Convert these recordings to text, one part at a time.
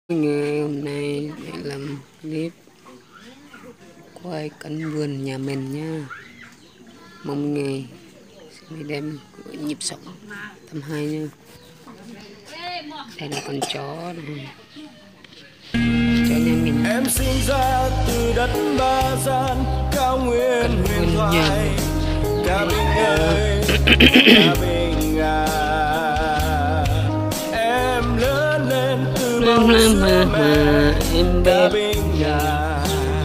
Ngày hôm nay để làm clip quay cảnh vườn nhà mình nha. Mong ngày sẽ đem nhịp sống tầm 2 nha. Đây là con chó này. Chó nhà mình. Em sinh ra từ đất Ba Gian, cao nguyên huyền thoại. Ca Bình ơi, Ca Bình à. Em lớn lên từ bóng sữa mẹ, em Ca bé Bình à.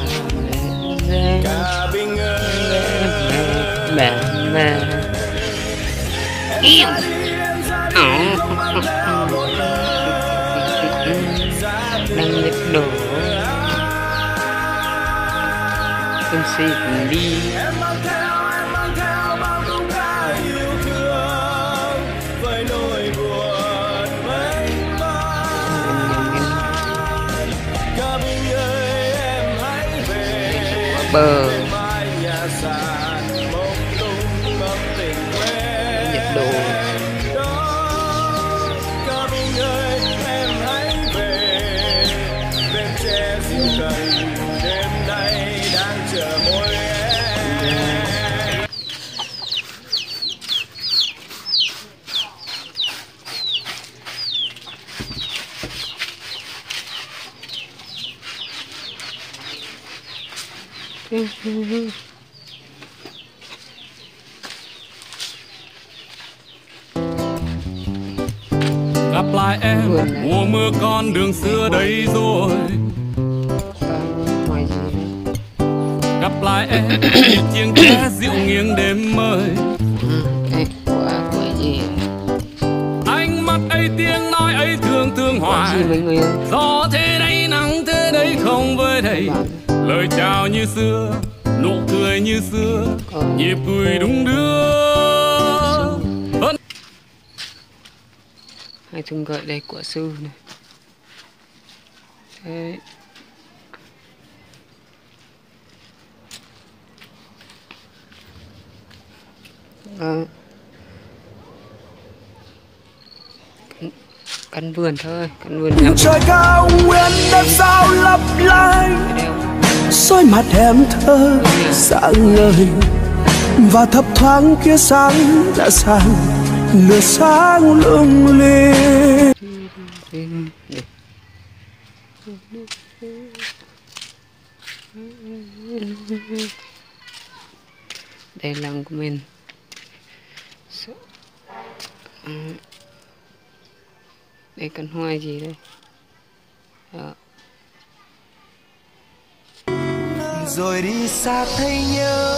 Ca Bình ơi, bà yêu. Đang nhịp đổ em sẽ cùng đi. Em mang theo bao câu ca yêu thương với nỗi buồn mênh mang. Ca Bình ơi em hãy về Bờ mái nhà sàn mông lung ngắm tình quê nhịp đổ. Ca Bình ơi em hãy về bên tre dịu cành đêm nay đang chờ môi em. Gặp lại em mùa mưa con đường xưa đây rồi. Gặp lại em chiêng tre dịu nghiêng đêm mơi. Ánh mắt ấy tiếng nói ấy thương thương hoài. Gió thế đây nắng thế đấy không với đây. Lời chào như xưa, nụ cười như xưa, nhịp cười đúng đưa. Hai thùng gậy đây của sư này. Thế. Căn vườn thôi, căn vườn nhà Trời cao nguyên đất sao lấp lánh, soi mặt em thơ sáng ngời và thấp thoáng kia sáng đã sang lửa sáng lung linh. Đây làng của mình. Đây cần hoa gì đây? Đó. Rồi đi xa thấy nhớ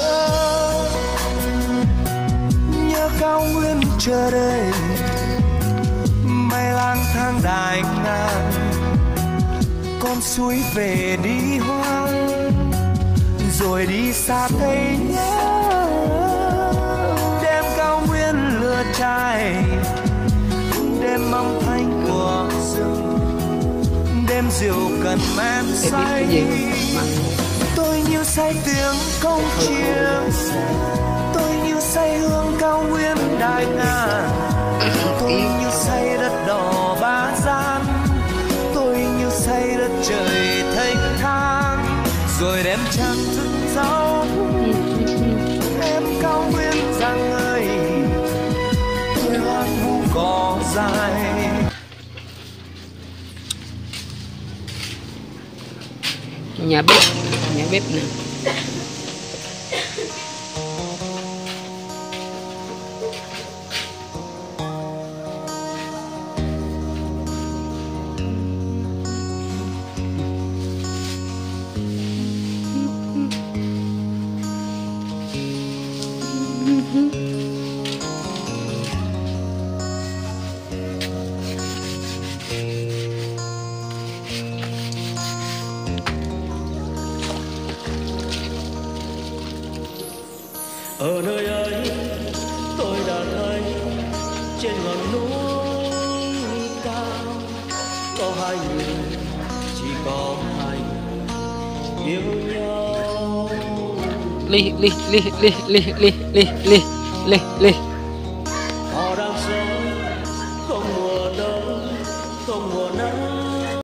cao nguyên chờ đợi, mây lang thang đại ngàn, con suối về đi hoang. Rồi đi xa thấy nhớ đêm cao nguyên lửa cháy, đêm âm thanh của rừng, đêm rượu cần men say. Tôi như say tiếng công chiêng, tôi như say hương cao nguyên đại ngàn, tôi như say đất đỏ Ba Gian, tôi như say đất trời thanh thang. Rồi đem trăng thức gió em cao nguyên giang ơi, tôi hoang vu cỏ dài. Nhà bếp này. Ở nơi ấy tôi đã thấy trên ngọn núi cao có hai người, chỉ có hai người yêu nhau. Li